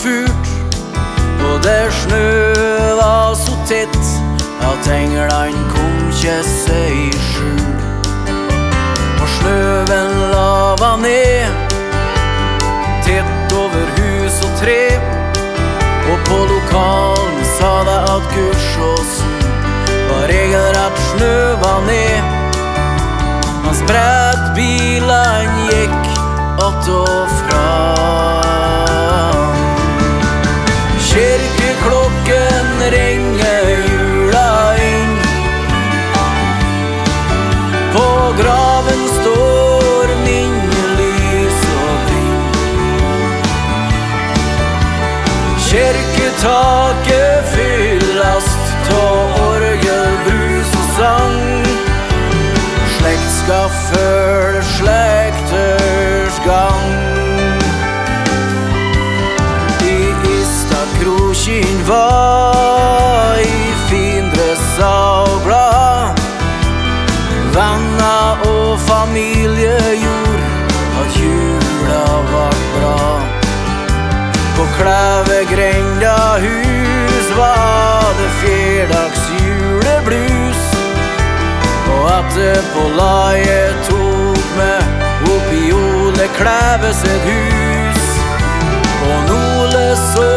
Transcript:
furt, og det snøva så tett at englene kom ikke seg i skjul. Og snøven lava ned tett over hus og tre, og på lokalen sa det at Gursåsen var regelrett snøva ned. Mens brettbilene gikk att og fram. Kirkeklokken ringer jula inn, på graven står minnelys og vind. Kirketaket fyllast av orgelbrus og sang. Slekt skal følge slekters gang. I Ystad-Krokinn var i fin dress og glad. Venner og familie gjorde at jula var bra. På Klevegrenda hus var det fjerdags juleblus, og etterpå la jeg tok meg opp i Ole Kleve sitt hus. Og Nole så